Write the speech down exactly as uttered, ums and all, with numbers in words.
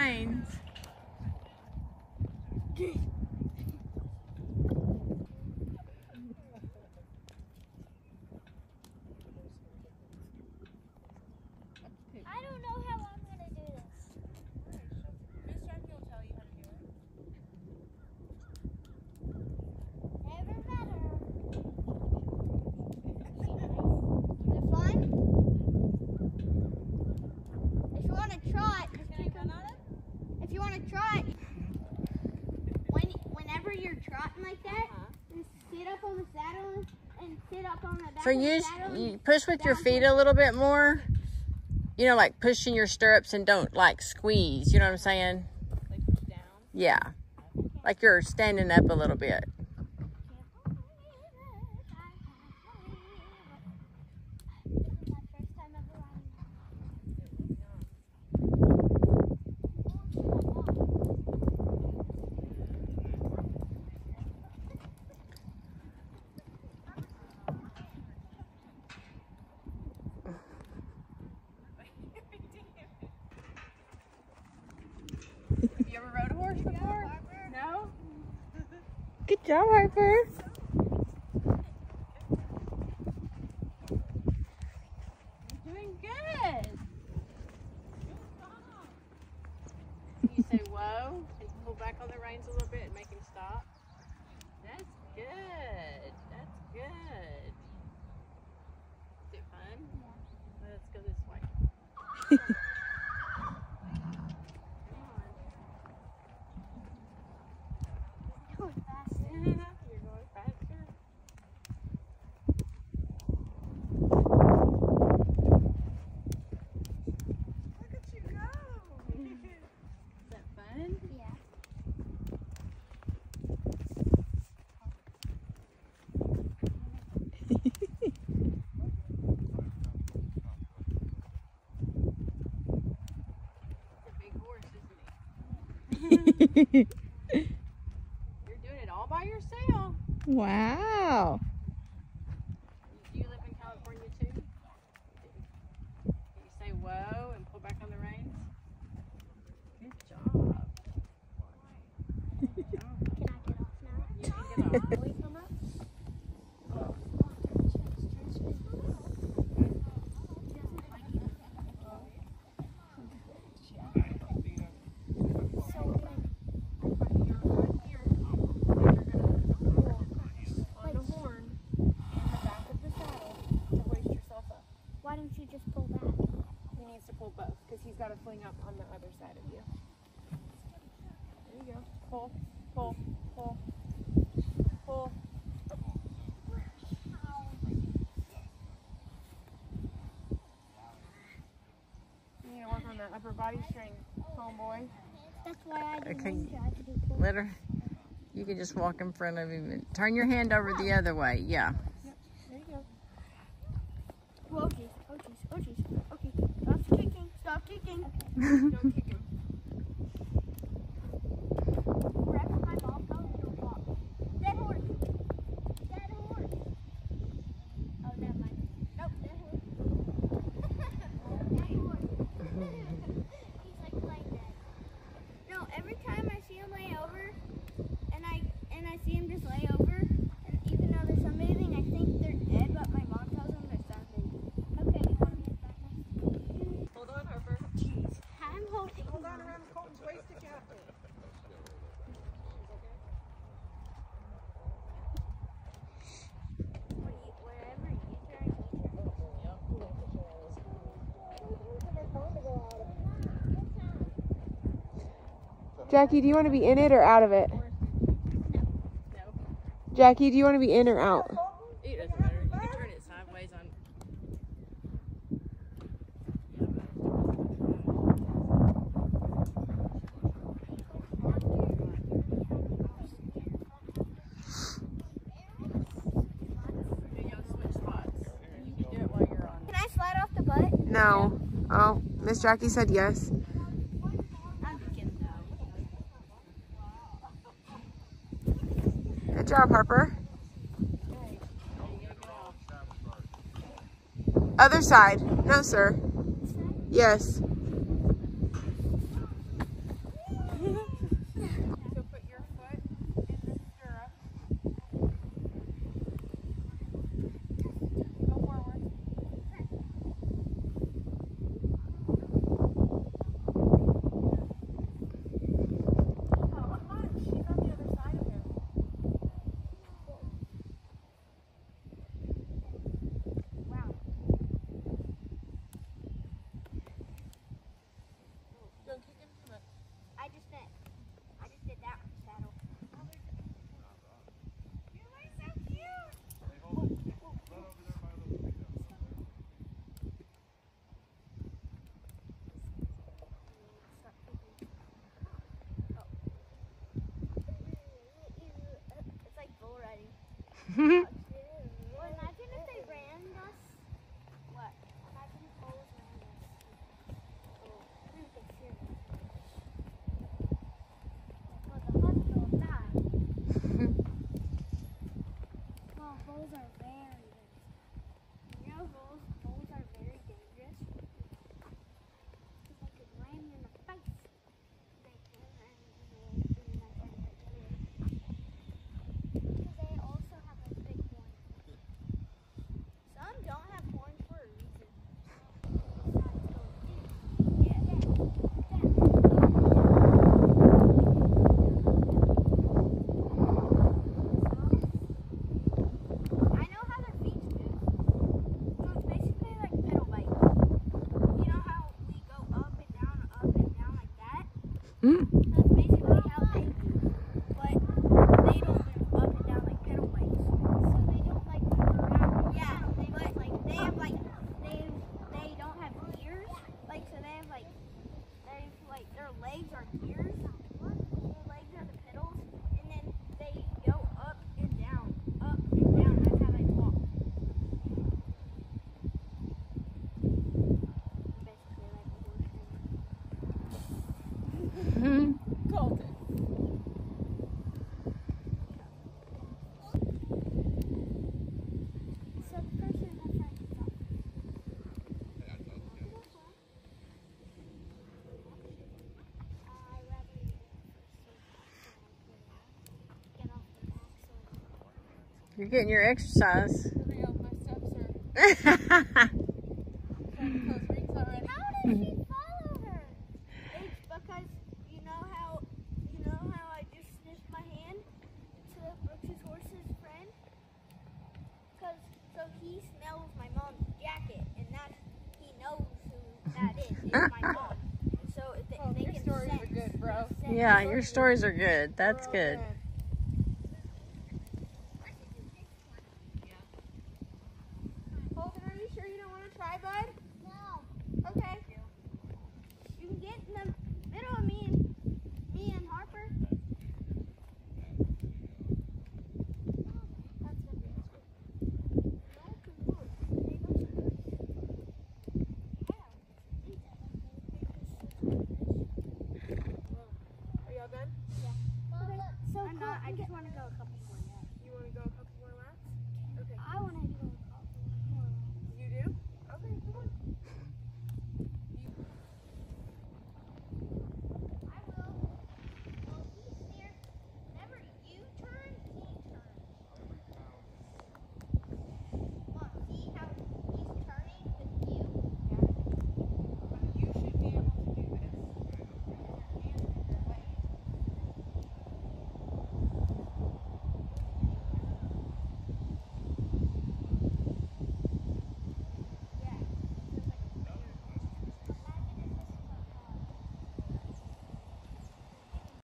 reins. I don't know how I'm gonna do this. Miss Jackie will tell you how to do it. Never met her. Is it fun? If you want to try it, just keep Run on it? if you want to try it, when whenever you're trotting like that, Uh-huh. just sit up on the saddle and sit up on the back For of you, the saddle. you push with your feet a little bit more. You know, like pushing your stirrups and don't like squeeze. You know what I'm saying? Like push down. Yeah. Like you're standing up a little bit. Have you ever rode a horse before? No? Good job, Harper. You're doing good. You say whoa and pull back on the reins a little bit and make him stop. That's good. That's good. Is it fun? Yeah. Let's go this way. Going fast. You're going faster. Look at you go. Is that fun? Yeah. It's a big horse, isn't he? You're doing it all by yourself. Wow. Do you live in California too? You say whoa and pull back on the reins? Good job. Good job. Can I get off now? You can get off. Will you come up? Why don't you just pull back? He needs to pull both because he's got to fling up on the other side of you. There you go. Pull, pull, pull, pull. You need to work on that upper body strength, homeboy. That's why I do Okay. wing try to do pull. Let her. You can just walk in front of him and turn your hand over the other way. Yeah. There you go. Oh jeez, oh jeez, oh jeez. Okay, stop kicking, stop kicking. Don't kick him. Wherever my mom goes, you'll walk. Dead horse. Dead horse. Oh, never mind. Nope, dead horse. Dead horse. He's like playing dead. No, every time I see him lay over, and I and I see him just lay over, and even though they're sunbathing, I think they're dead, but my mom tells them they're sunbathing. Okay, you want to get back next? Hold on, Harper. Jeez, I'm holding. Hold on around Colton's waist to Kathy. Wherever you turn, you turn. Jackie, do you want to be in it or out of it? No. Jackie, do you want to be in or out? It doesn't matter. You can turn it sideways on. Okay, y'all switch spots. You can do it while you're on. Can I slide off the butt? No. Oh, Miss Jackie said yes. I'm thinking no. Good job, Harper. Other side. No, sir. Yes. Well, imagine if they ran us. What? Imagine if holes ran us. Oh, we would get serious. Well, the hospital died. Well, holes are very dangerous. You know, holes, holes are very dangerous. Because they could ram you in the face. They can ram you in the face. Because they also have a big horn. Some don't have horns for a reason. Yeah. I know how their feet move. So it's basically like pedal bike. You know how we go up and down, up and down like that? Mm. That's basically how they do. But they don't move up and down like pedal bikes. So they don't like move around. Yeah, but like they have like they they don't have gears. Like so they have like they like their legs are gears. Their legs are the pedals, and then they go up and down, up and down. That's how they walk. Basically like a horse trainer. Colton. So the person that's trying to talk. I rather you get off the back. You're getting your exercise. Hurry up, my steps are trying to close rings already. How did she follow her? It's because you know how you know how I just sniffed my hand to Brooks' horse's friend? Cause so he smells my mom's jacket, and that he knows who that is. It's my mom. So if they, Oh, they your can stories sense, are good, bro. sense- Yeah, your stories are good. That's Oh, good. man. Colton, are you sure you don't want to try, bud? No. Okay. You can get in the middle of me and me and Harper. That's gonna be Are y'all done? So I'm not. I just want to go a couple more. You want to go?